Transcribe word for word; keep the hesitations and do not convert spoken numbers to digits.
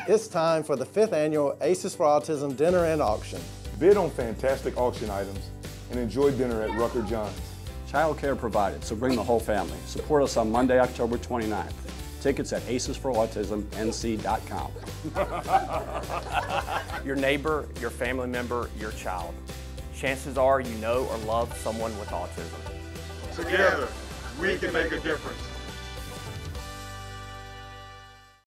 It's time for the fifth annual Aces for Autism Dinner and Auction. Bid on fantastic auction items and enjoy dinner at Rucker John's. Child care provided, so bring the whole family. Support us on Monday, October twenty-ninth. Tickets at aces for autism N C dot com. Your neighbor, your family member, your child. Chances are you know or love someone with autism. Together, we can make a difference.